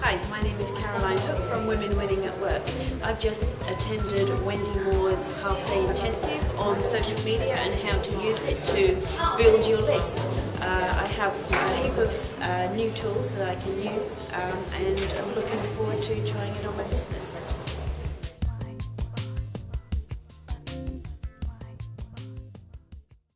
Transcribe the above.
Hi, my name is Caroline Hook from Women Winning at Work. I've just attended Wendy Moore's half-day intensive on social media and how to use it to build your list. I have a heap of new tools that I can use and I'm looking forward to trying it on my business.